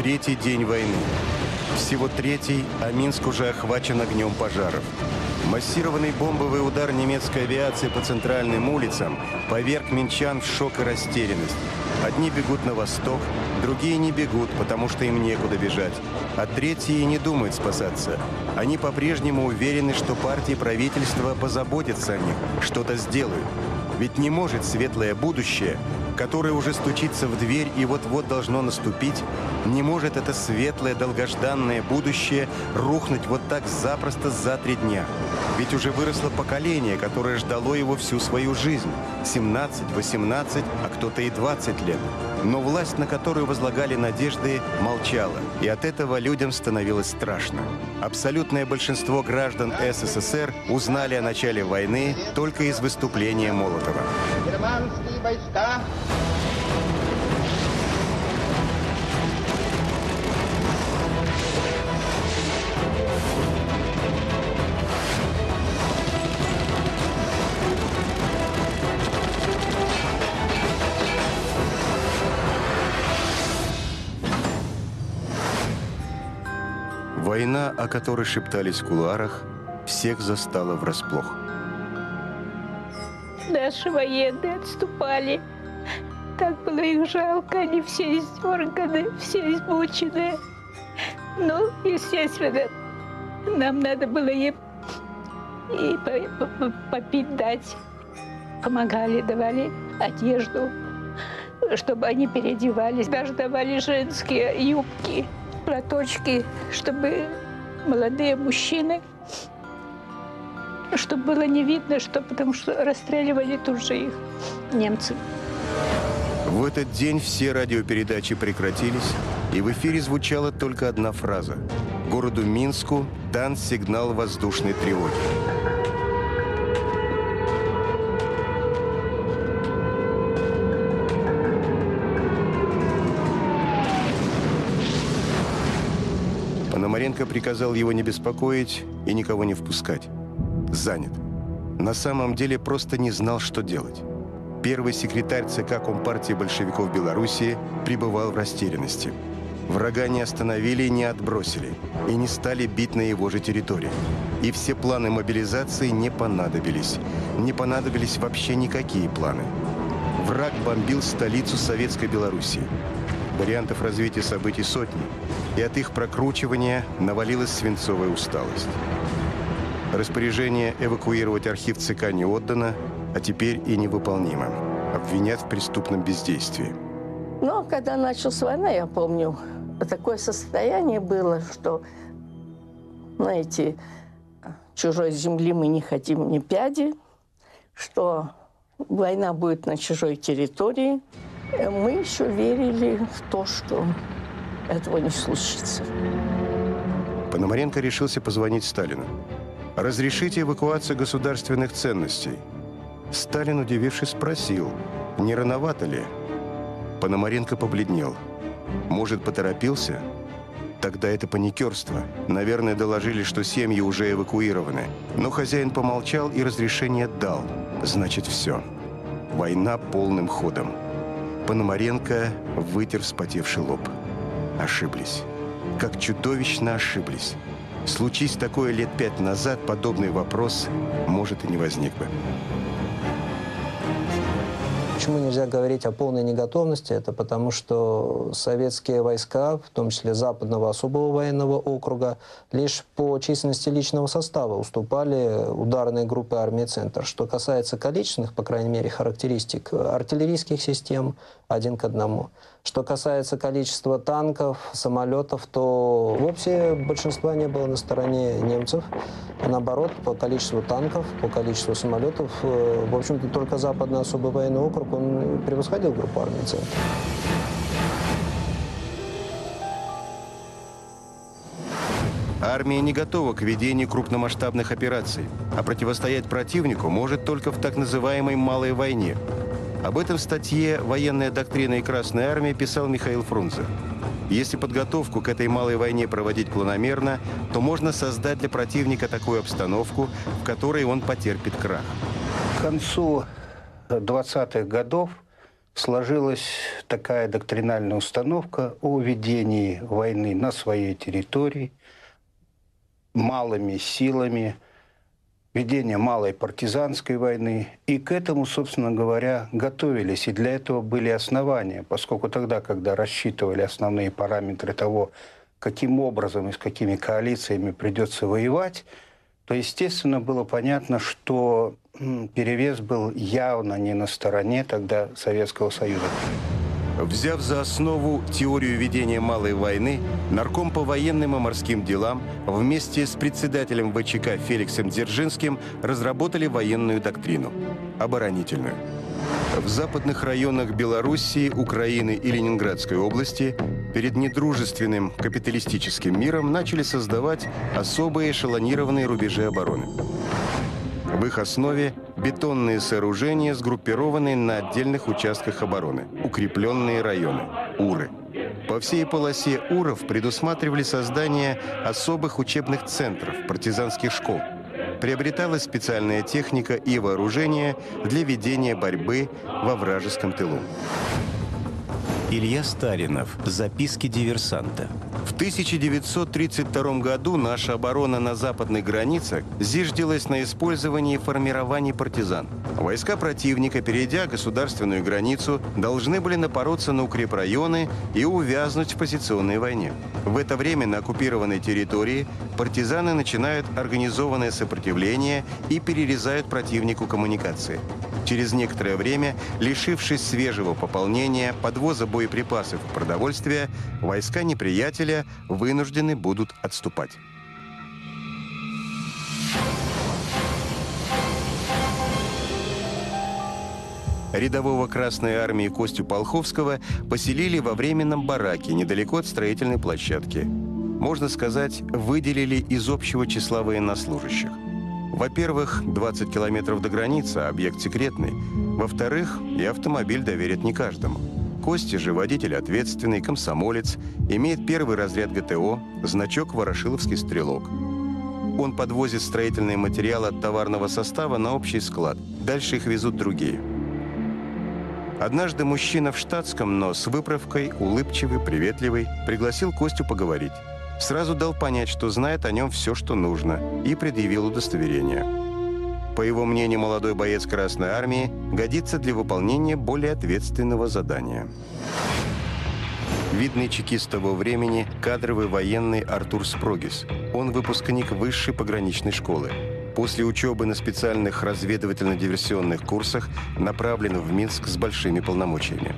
Третий день войны. Всего третий, а Минск уже охвачен огнем пожаров. Массированный бомбовый удар немецкой авиации по центральным улицам поверг минчан в шок и растерянность. Одни бегут на восток, другие не бегут, потому что им некуда бежать. А третьи и не думают спасаться. Они по-прежнему уверены, что партия и правительство позаботятся о них, что-то сделают. Ведь не может светлое будущее, которое уже стучится в дверь и вот-вот должно наступить, не может это светлое, долгожданное будущее рухнуть вот так запросто за 3 дня. Ведь уже выросло поколение, которое ждало его всю свою жизнь. 17, 18, а кто-то и 20 лет. Но власть, на которую возлагали надежды, молчала. И от этого людям становилось страшно. Абсолютное большинство граждан СССР узнали о начале войны только из выступления Молотова. Германские войска Война, о которой шептались в кулуарах, всех застала врасплох. Наши военные отступали. Так было их жалко, они все издерганы, все измучены. Ну, естественно, нам надо было им и попить дать. Помогали, давали одежду, чтобы они переодевались. Даже давали женские юбки, платочки, чтобы молодые мужчины, чтобы было не видно, что, потому что расстреливали тут же их немцы. В этот день все радиопередачи прекратились, и в эфире звучала только одна фраза. Городу Минску дан сигнал воздушной тревоги. Пономаренко приказал его не беспокоить и никого не впускать. Занят. На самом деле просто не знал, что делать. Первый секретарь ЦК Компартии большевиков Белоруссии пребывал в растерянности. Врага не остановили и не отбросили, и не стали бить на его же территории. И все планы мобилизации не понадобились. Не понадобились вообще никакие планы. Враг бомбил столицу Советской Белоруссии. Вариантов развития событий сотни, и от их прокручивания навалилась свинцовая усталость. Распоряжение эвакуировать архив ЦК не отдано, а теперь и невыполнимо. Обвинят в преступном бездействии. Но когда началась война, я помню, такое состояние было, что, знаете, чужой земли мы не хотим ни пяди, что война будет на чужой территории. Мы еще верили в то, что этого не случится. Пономаренко решился позвонить Сталину. «Разрешите эвакуацию государственных ценностей?» Сталин, удивившись, спросил, не рановато ли? Пономаренко побледнел. Может, поторопился? Тогда это паникерство. Наверное, доложили, что семьи уже эвакуированы. Но хозяин помолчал и разрешение дал. Значит, все. Война полным ходом. Пономаренко вытер вспотевший лоб. Ошиблись. Как чудовищно ошиблись. Случись такое лет 5 назад, подобный вопрос, может, и не возник бы. Почему нельзя говорить о полной неготовности? Это потому, что советские войска, в том числе Западного особого военного округа, лишь по численности личного состава уступали ударной группе армии «Центр». Что касается количественных, по крайней мере, характеристик артиллерийских систем, 1 к 1. Что касается количества танков, самолетов, то вовсе большинства не было на стороне немцев. А наоборот, по количеству танков, по количеству самолетов, в общем-то, только Западный особый военный округ, он превосходил группу армии «Центр». Армия не готова к ведению крупномасштабных операций, а противостоять противнику может только в так называемой «малой войне». Об этом в статье «Военная доктрина и Красная армия» писал Михаил Фрунзе. Если подготовку к этой малой войне проводить планомерно, то можно создать для противника такую обстановку, в которой он потерпит крах. К концу 20-х годов сложилась такая доктринальная установка о ведении войны на своей территории, малыми силами, ведение малой партизанской войны. И к этому, собственно говоря, готовились. И для этого были основания, поскольку тогда, когда рассчитывали основные параметры того, каким образом и с какими коалициями придется воевать, то, естественно, было понятно, что перевес был явно не на стороне тогда Советского Союза. Взяв за основу теорию ведения малой войны, нарком по военным и морским делам вместе с председателем ВЧК Феликсом Дзержинским разработали военную доктрину – оборонительную. В западных районах Белоруссии, Украины и Ленинградской области перед недружественным капиталистическим миром начали создавать особые эшелонированные рубежи обороны. В их основе бетонные сооружения, сгруппированные на отдельных участках обороны, укрепленные районы, УРы. По всей полосе УРов предусматривали создание особых учебных центров, партизанских школ. Приобреталась специальная техника и вооружение для ведения борьбы во вражеском тылу. Илья Старинов. Записки диверсанта. В 1932 году наша оборона на западной границе зиждилась на использовании формирований партизан. Войска противника, перейдя государственную границу, должны были напороться на укрепрайоны и увязнуть в позиционной войне. В это время на оккупированной территории партизаны начинают организованное сопротивление и перерезают противнику коммуникации. Через некоторое время, лишившись свежего пополнения, подвоза боеприпасов и продовольствия, войска неприятеля вынуждены будут отступать. Рядового Красной армии Костю Полховского поселили во временном бараке недалеко от строительной площадки. Можно сказать, выделили из общего числа военнослужащих. Во-первых, 20 километров до границы, объект секретный. Во-вторых, и автомобиль доверят не каждому. Костя же водитель ответственный, комсомолец, имеет первый разряд ГТО, значок «Ворошиловский стрелок». Он подвозит строительные материалы от товарного состава на общий склад. Дальше их везут другие. Однажды мужчина в штатском, но с выправкой, улыбчивый, приветливый, пригласил Костю поговорить. Сразу дал понять, что знает о нем все, что нужно, и предъявил удостоверение. По его мнению, молодой боец Красной армии годится для выполнения более ответственного задания. Видный чекист того времени – кадровый военный Артур Спрогис. Он выпускник высшей пограничной школы. После учебы на специальных разведывательно-диверсионных курсах направлен в Минск с большими полномочиями.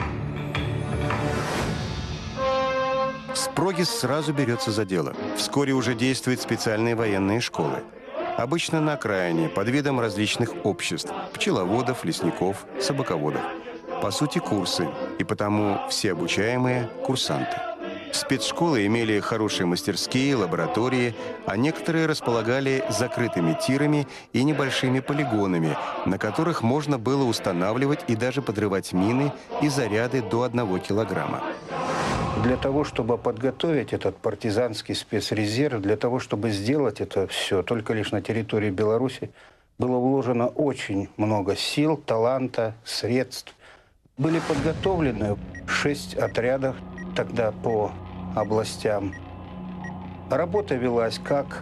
Спрогис сразу берется за дело. Вскоре уже действуют специальные военные школы. Обычно на окраине, под видом различных обществ – пчеловодов, лесников, собаководов. По сути, курсы, и потому все обучаемые – курсанты. Спецшколы имели хорошие мастерские, лаборатории, а некоторые располагали закрытыми тирами и небольшими полигонами, на которых можно было устанавливать и даже подрывать мины и заряды до 1 килограмма. Для того, чтобы подготовить этот партизанский спецрезерв, для того, чтобы сделать это все только лишь на территории Беларуси, было вложено очень много сил, таланта, средств. Были подготовлены 6 отрядов тогда по областям. Работа велась как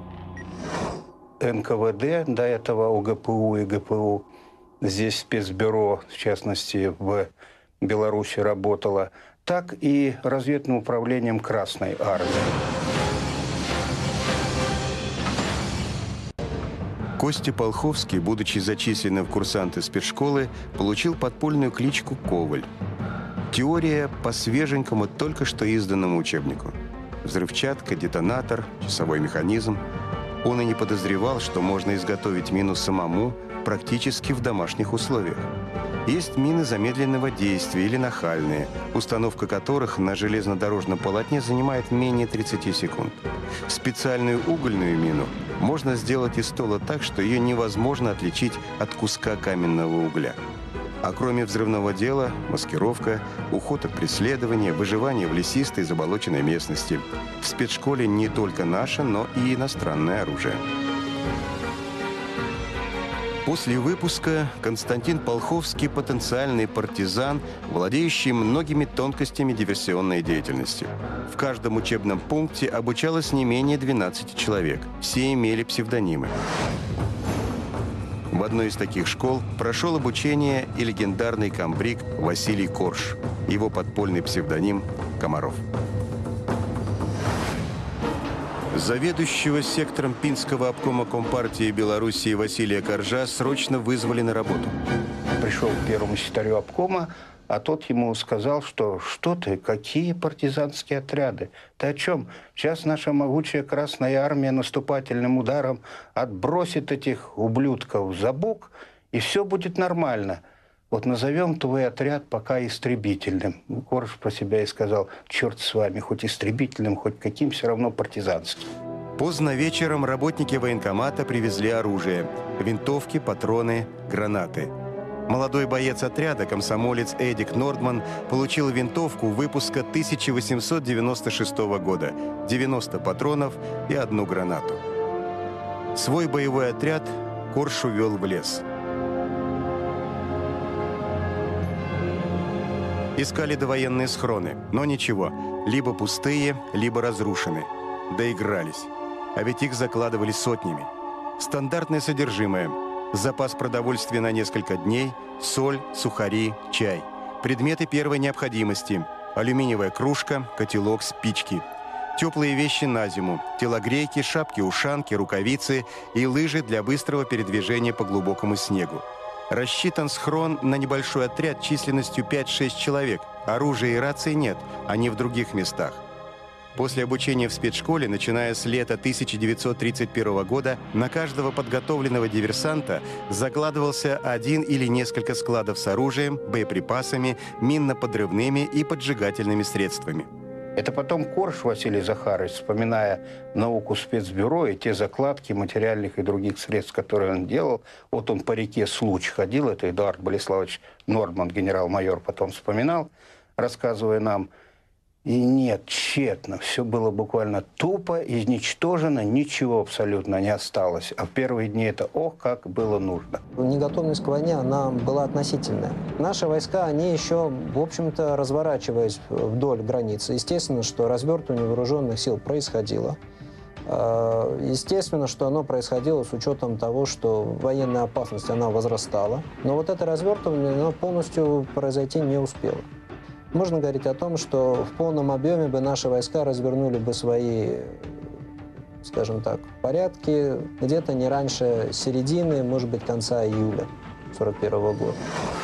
НКВД, до этого УГПУ и ГПУ. Здесь спецбюро, в частности, в Беларуси работало, так и разведным управлением Красной армии. Костя Полховский, будучи зачисленным в курсанты спецшколы, получил подпольную кличку «Коваль». Теория по свеженькому, только что изданному учебнику. Взрывчатка, детонатор, часовой механизм. Он и не подозревал, что можно изготовить мину самому практически в домашних условиях. Есть мины замедленного действия или нахальные, установка которых на железнодорожном полотне занимает менее 30 секунд. Специальную угольную мину можно сделать из стола так, что ее невозможно отличить от куска каменного угля. А кроме взрывного дела, маскировка, уход от преследования, выживание в лесистой заболоченной местности. В спецшколе не только наше, но и иностранное оружие. После выпуска Константин Полховский – потенциальный партизан, владеющий многими тонкостями диверсионной деятельности. В каждом учебном пункте обучалось не менее 12 человек. Все имели псевдонимы. В одной из таких школ прошел обучение и легендарный комбриг Василий Корж. Его подпольный псевдоним – Комаров. Заведующего сектором Пинского обкома Компартии Белоруссии Василия Коржа срочно вызвали на работу. Пришел к первому секретарю обкома, а тот ему сказал, что ты, какие партизанские отряды? Ты о чем? Сейчас наша могучая Красная Армия наступательным ударом отбросит этих ублюдков за бок, и все будет нормально. Вот назовем твой отряд пока истребительным. Корж про себя и сказал: черт с вами, хоть истребительным, хоть каким, все равно партизанским. Поздно вечером работники военкомата привезли оружие – винтовки, патроны, гранаты. Молодой боец отряда, комсомолец Эдик Нордман, получил винтовку выпуска 1896 года, 90 патронов и 1 гранату. Свой боевой отряд Корж увел в лес. Искали довоенные схроны, но ничего. Либо пустые, либо разрушены. Доигрались. А ведь их закладывали сотнями. Стандартное содержимое. Запас продовольствия на несколько дней, соль, сухари, чай. Предметы первой необходимости. Алюминиевая кружка, котелок, спички. Теплые вещи на зиму. Телогрейки, шапки-ушанки, рукавицы и лыжи для быстрого передвижения по глубокому снегу. Рассчитан схрон на небольшой отряд численностью 5-6 человек. Оружия и рации нет, они в других местах. После обучения в спецшколе, начиная с лета 1931 года, на каждого подготовленного диверсанта закладывался один или несколько складов с оружием, боеприпасами, минно-подрывными и поджигательными средствами. Это потом Корж Василий Захарович, вспоминая науку спецбюро и те закладки материальных и других средств, которые он делал. Вот он по реке Случ ходил, это Эдуард Болеславович Нордман, генерал-майор, потом вспоминал, рассказывая нам. И нет, тщетно. Все было буквально тупо, изничтожено, ничего абсолютно не осталось. А в первые дни это, ох, как было нужно. Неготовность к войне, она была относительная. Наши войска, они еще, в общем-то, разворачиваясь вдоль границы. Естественно, что развертывание вооруженных сил происходило. Естественно, что оно происходило с учетом того, что военная опасность, она возрастала. Но вот это развертывание, оно полностью произойти не успело. Можно говорить о том, что в полном объеме бы наши войска развернули бы свои, скажем так, порядки где-то не раньше середины, может быть, конца июля 1941 года.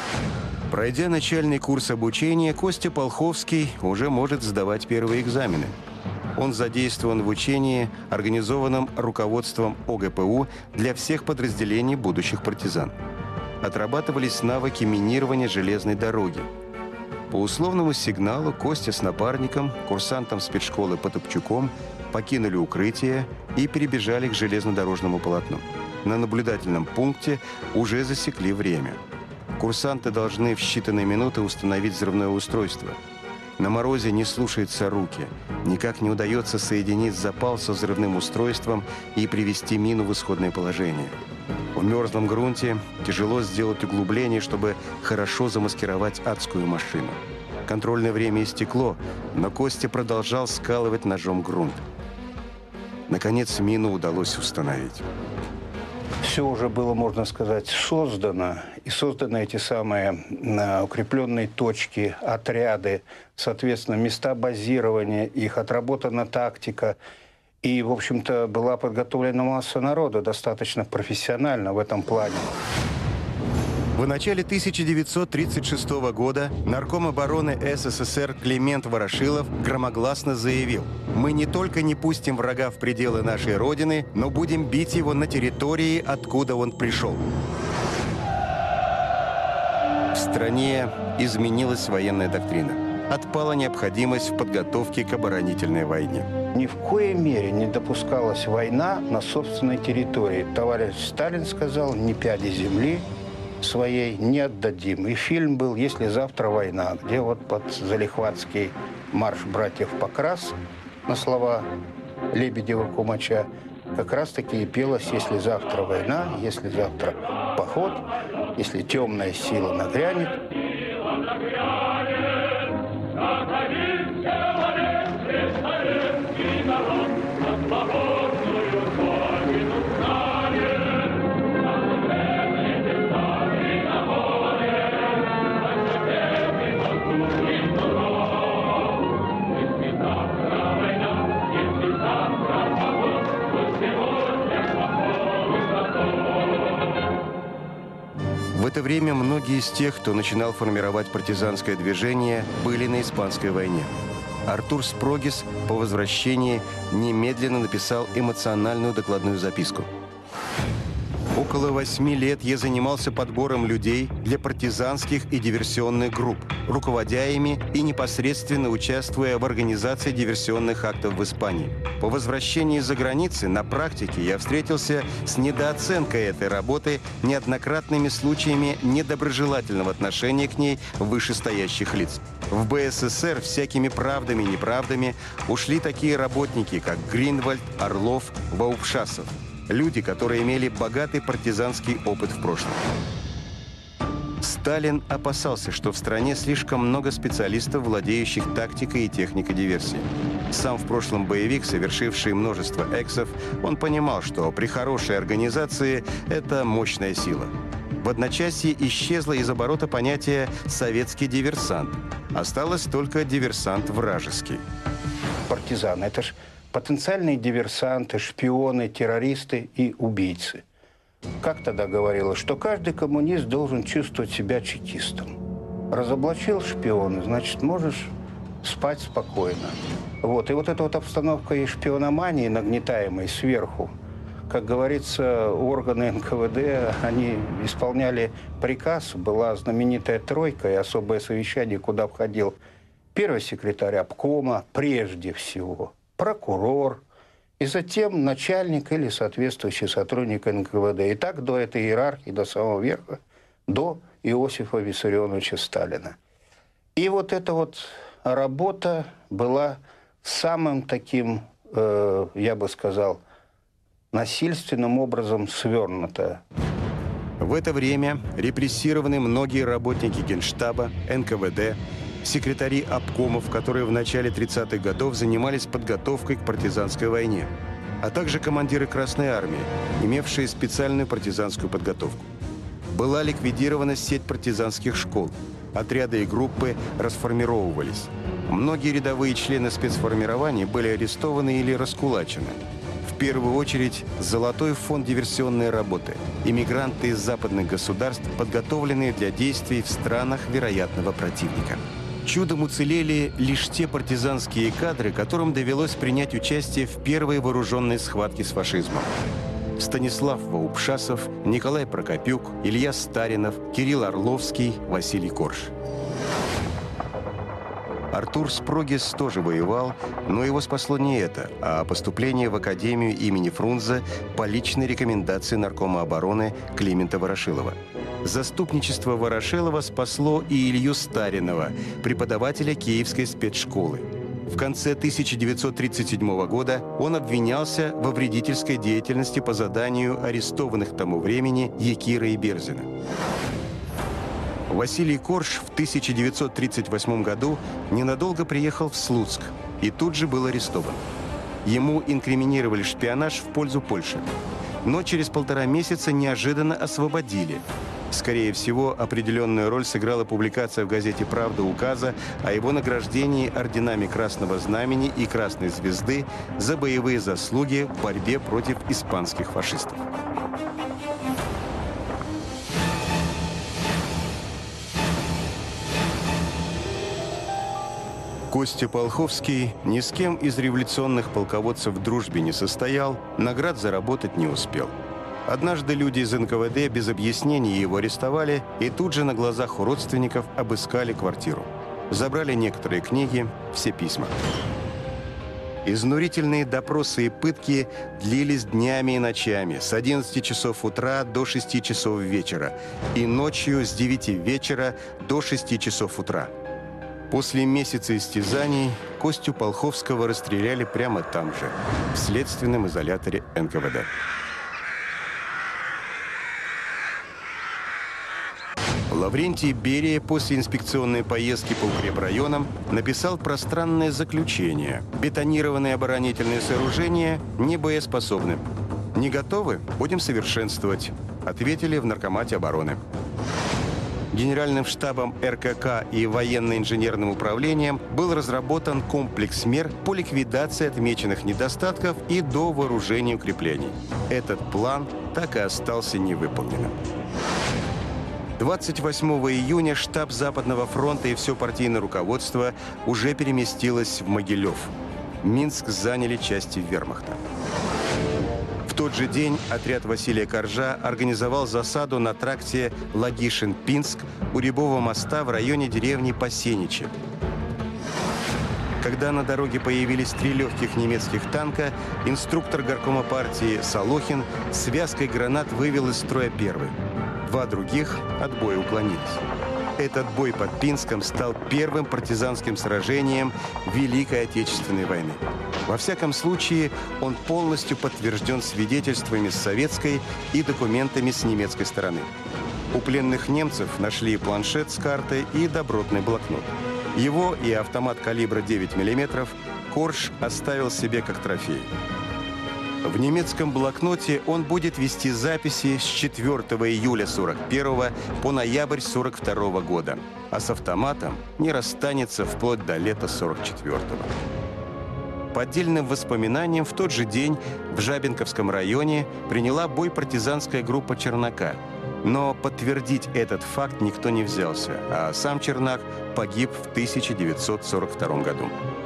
Пройдя начальный курс обучения, Костя Полховский уже может сдавать первые экзамены. Он задействован в учении, организованном руководством ОГПУ для всех подразделений будущих партизан. Отрабатывались навыки минирования железной дороги. По условному сигналу Костя с напарником, курсантом спецшколы Потопчуком, покинули укрытие и перебежали к железнодорожному полотну. На наблюдательном пункте уже засекли время. Курсанты должны в считанные минуты установить взрывное устройство. На морозе не слушаются руки. Никак не удается соединить запал со взрывным устройством и привести мину в исходное положение. В мерзлом грунте тяжело сделать углубление, чтобы хорошо замаскировать адскую машину. Контрольное время истекло, но Костя продолжал скалывать ножом грунт. Наконец, мину удалось установить. Все уже было, можно сказать, создано. И созданы эти самые укрепленные точки, отряды, соответственно, места базирования, их отработана тактика. И, в общем-то, была подготовлена масса народа, достаточно профессионально в этом плане. В начале 1936 года нарком обороны СССР Климент Ворошилов громогласно заявил: «Мы не только не пустим врага в пределы нашей Родины, но будем бить его на территории, откуда он пришел». В стране изменилась военная доктрина. Отпала необходимость в подготовке к оборонительной войне. Ни в коей мере не допускалась война на собственной территории. Товарищ Сталин сказал: «Ни пяди земли своей не отдадим». И фильм был «Если завтра война», где вот под залихватский марш братьев Покрас на слова Лебедева-Кумача как раз-таки и пелось: если завтра война, если завтра поход, если темная сила нагрянет. В это время многие из тех, кто начинал формировать партизанское движение, были на Испанской войне. Артур Спрогис по возвращении немедленно написал эмоциональную докладную записку. Около 8 лет я занимался подбором людей для партизанских и диверсионных групп, руководя ими и непосредственно участвуя в организации диверсионных актов в Испании. По возвращении из-за границы на практике я встретился с недооценкой этой работы, неоднократными случаями недоброжелательного отношения к ней вышестоящих лиц. В БССР всякими правдами и неправдами ушли такие работники, как Гринвальд, Орлов, Ваупшасов. Люди, которые имели богатый партизанский опыт в прошлом. Сталин опасался, что в стране слишком много специалистов, владеющих тактикой и техникой диверсии. Сам в прошлом боевик, совершивший множество эксов, он понимал, что при хорошей организации это мощная сила. В одночасье исчезло из оборота понятие «советский диверсант». Осталось только диверсант вражеский. Партизаны — это ж потенциальные диверсанты, шпионы, террористы и убийцы. Как тогда говорилось, что каждый коммунист должен чувствовать себя чекистом. Разоблачил шпиона, значит, можешь спать спокойно. Вот. И вот эта вот обстановка и шпиономании, нагнетаемой сверху, как говорится, органы НКВД, они исполняли приказ. Была знаменитая тройка и особое совещание, куда входил первый секретарь обкома, прежде всего прокурор, и затем начальник или соответствующий сотрудник НКВД. И так до этой иерархии, до самого верха, до Иосифа Виссарионовича Сталина. И вот эта вот работа была самым таким, я бы сказал, насильственным образом свернута. В это время репрессированы многие работники Генштаба, НКВД, секретари обкомов, которые в начале 30-х годов занимались подготовкой к партизанской войне, а также командиры Красной Армии, имевшие специальную партизанскую подготовку. Была ликвидирована сеть партизанских школ, отряды и группы расформировывались. Многие рядовые члены спецформирований были арестованы или раскулачены. В первую очередь Золотой фонд диверсионной работы, иммигранты из западных государств, подготовленные для действий в странах вероятного противника. Чудом уцелели лишь те партизанские кадры, которым довелось принять участие в первой вооруженной схватке с фашизмом. Станислав Ваупшасов, Николай Прокопюк, Илья Старинов, Кирилл Орловский, Василий Корж. Артур Спрогис тоже воевал, но его спасло не это, а поступление в Академию имени Фрунзе по личной рекомендации наркома обороны Климента Ворошилова. Заступничество Ворошилова спасло и Илью Старинова, преподавателя Киевской спецшколы. В конце 1937 года он обвинялся во вредительской деятельности по заданию арестованных к тому времени Якира и Берзина. Василий Корж в 1938 году ненадолго приехал в Слуцк и тут же был арестован. Ему инкриминировали шпионаж в пользу Польши, но через 1,5 месяца неожиданно освободили. Скорее всего, определенную роль сыграла публикация в газете «Правда» указа о его награждении орденами Красного Знамени и Красной Звезды за боевые заслуги в борьбе против испанских фашистов. Костя Полховский ни с кем из революционных полководцев в дружбе не состоял, наград заработать не успел. Однажды люди из НКВД без объяснений его арестовали и тут же на глазах у родственников обыскали квартиру. Забрали некоторые книги, все письма. Изнурительные допросы и пытки длились днями и ночами, с 11 часов утра до 6 часов вечера и ночью с 9 вечера до 6 часов утра. После месяца истязаний Костю Полховского расстреляли прямо там же, в следственном изоляторе НКВД. Лаврентий Берия после инспекционной поездки по укрепрайонам написал пространное заключение. Бетонированные оборонительные сооружения не боеспособны. Не готовы? Будем совершенствовать, ответили в Наркомате обороны. Генеральным штабом РКК и военно-инженерным управлением был разработан комплекс мер по ликвидации отмеченных недостатков и довооружения укреплений. Этот план так и остался невыполненным. 28 июня штаб Западного фронта и все партийное руководство уже переместилось в Могилев. Минск заняли части вермахта. В тот же день отряд Василия Коржа организовал засаду на тракте Лагишин-Пинск у Рябового моста в районе деревни Посеничи. Когда на дороге появились 3 легких немецких танка, инструктор горкома партии Солохин связкой гранат вывел из строя первый. 2 других от боя уклонились. Этот бой под Пинском стал первым партизанским сражением Великой Отечественной войны. Во всяком случае, он полностью подтвержден свидетельствами с советской и документами с немецкой стороны. У пленных немцев нашли планшет с картой и добротный блокнот. Его и автомат калибра 9 мм Корж оставил себе как трофей. В немецком блокноте он будет вести записи с 4 июля 1941 по ноябрь 1942 года, а с автоматом не расстанется вплоть до лета 1944. По отдельным воспоминаниям, в тот же день в Жабинковском районе приняла бой партизанская группа Чернака. Но подтвердить этот факт никто не взялся, а сам Чернак погиб в 1942 году.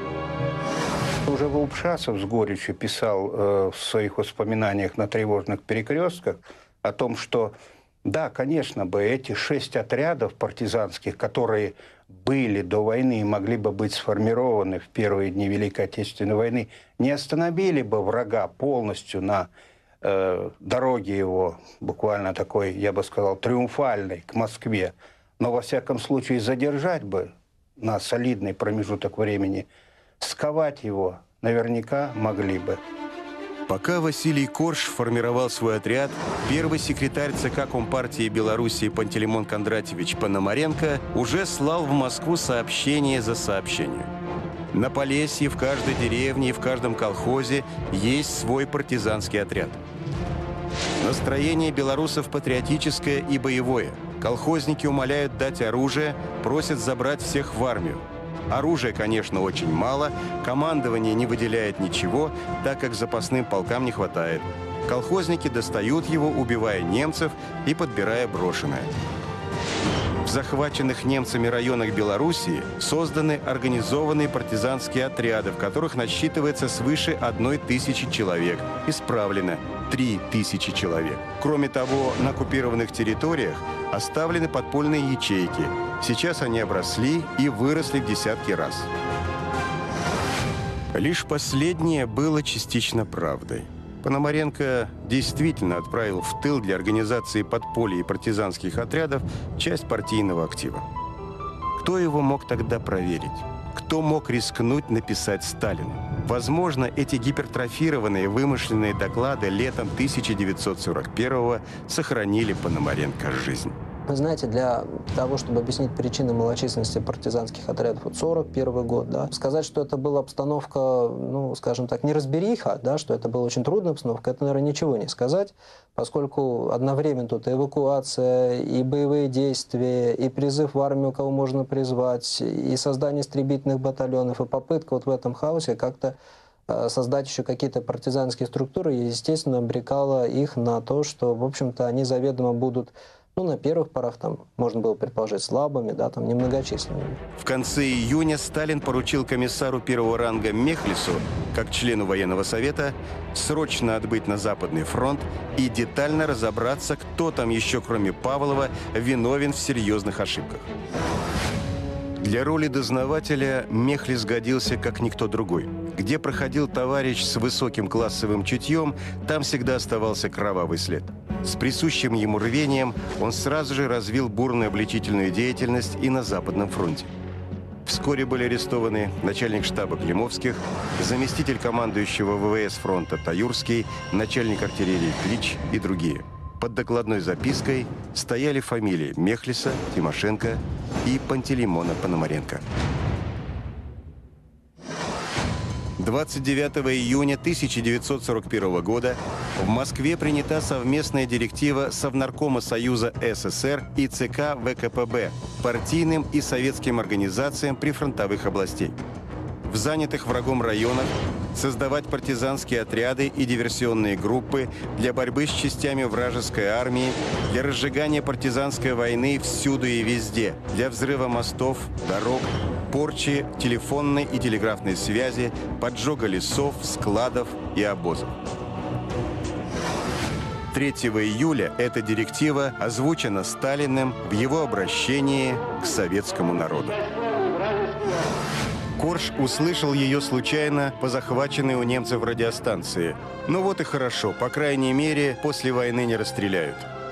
Уже Волпшасов с горечью писал в своих воспоминаниях на тревожных перекрестках о том, что да, конечно бы, эти 6 отрядов партизанских, которые были до войны и могли бы быть сформированы в первые дни Великой Отечественной войны, не остановили бы врага полностью на дороге его, буквально такой, я бы сказал, триумфальной к Москве, но во всяком случае задержать бы на солидный промежуток времени, сковать его наверняка могли бы. Пока Василий Корж формировал свой отряд, первый секретарь ЦК Компартии Белоруссии Пантелеймон Кондратьевич Пономаренко уже слал в Москву сообщение за сообщением. На Полесье, в каждой деревне и в каждом колхозе есть свой партизанский отряд. Настроение белорусов патриотическое и боевое. Колхозники умоляют дать оружие, просят забрать всех в армию. Оружия, конечно, очень мало, командование не выделяет ничего, так как запасным полкам не хватает. Колхозники достают его, убивая немцев и подбирая брошенное. В захваченных немцами районах Белоруссии созданы организованные партизанские отряды, в которых насчитывается свыше 1000 человек. Исправлено 3000 человек. Кроме того, на оккупированных территориях оставлены подпольные ячейки. Сейчас они обросли и выросли в десятки раз. Лишь последнее было частично правдой. Пономаренко действительно отправил в тыл для организации подполья и партизанских отрядов часть партийного актива. Кто его мог тогда проверить? Кто мог рискнуть написать Сталину? Возможно, эти гипертрофированные вымышленные доклады летом 1941-го сохранили Пономаренко жизнь. Вы знаете, для того, чтобы объяснить причины малочисленности партизанских отрядов, вот 41 год, да, сказать, что это была обстановка, ну, скажем так, неразбериха, да, что это была очень трудная обстановка, это, наверное, ничего не сказать, поскольку одновременно тут и эвакуация, и боевые действия, и призыв в армию, кого можно призвать, и создание истребительных батальонов, и попытка вот в этом хаосе как-то создать еще какие-то партизанские структуры, и, естественно, обрекала их на то, что, в общем-то, они заведомо будут, ну, на первых порах, там, можно было предположить, слабыми, да, там, немногочисленными. В конце июня Сталин поручил комиссару первого ранга Мехлису, как члену военного совета, срочно отбыть на Западный фронт и детально разобраться, кто там еще, кроме Павлова, виновен в серьезных ошибках. Для роли дознавателя Мехлис годился как никто другой. Где проходил товарищ с высоким классовым чутьем, там всегда оставался кровавый след. С присущим ему рвением он сразу же развил бурную обличительную деятельность и на Западном фронте. Вскоре были арестованы начальник штаба Климовских, заместитель командующего ВВС фронта Таюрский, начальник артиллерии Клич и другие. Под докладной запиской стояли фамилии Мехлиса, Тимошенко и Пантелеймона Пономаренко. 29 июня 1941 года в Москве принята совместная директива Совнаркома Союза СССР и ЦК ВКПБ партийным и советским организациям прифронтовых областей. В занятых врагом районах создавать партизанские отряды и диверсионные группы для борьбы с частями вражеской армии, для разжигания партизанской войны всюду и везде, для взрыва мостов, дорог, порчи телефонной и телеграфной связи, поджога лесов, складов и обозов. 3 июля эта директива озвучена Сталиным в его обращении к советскому народу. Корж услышал ее случайно по захваченной у немцев радиостанции. Ну вот и хорошо, по крайней мере, после войны не расстреляют.